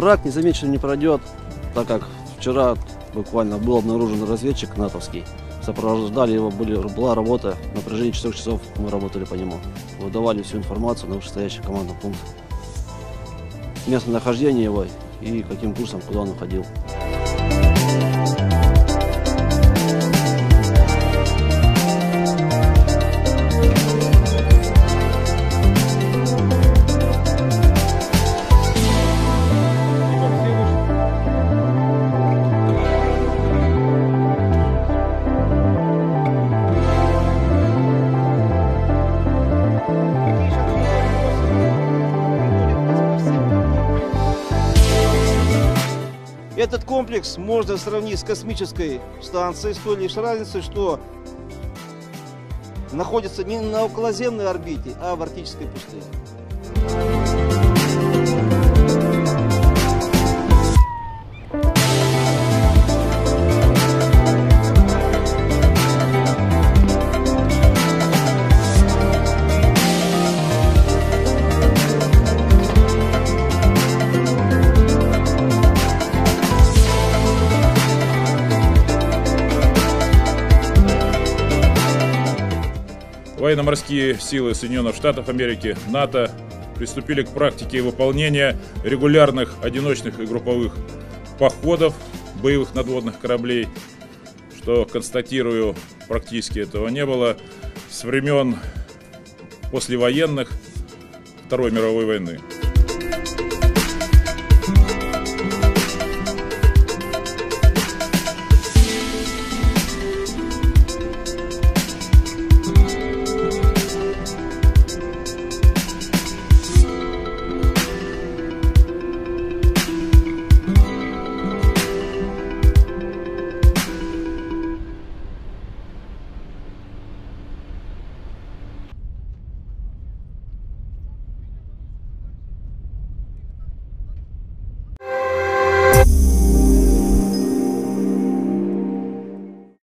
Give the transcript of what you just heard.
Враг незамеченным не пройдет, так как вчера буквально был обнаружен разведчик натовский. Сопровождали его, была работа, на протяжении 4 часов мы работали по нему. Выдавали всю информацию на вышестоящий командный пункт. Местонахождение его и каким курсом, куда он уходил. Этот комплекс можно сравнить с космической станцией, с той лишь разницей, что находится не на околоземной орбите, а в арктической пустыне. Военно-морские силы Соединенных Штатов Америки, НАТО приступили к практике выполнения регулярных одиночных и групповых походов боевых надводных кораблей, что, констатирую, практически этого не было с времен послевоенных Второй мировой войны.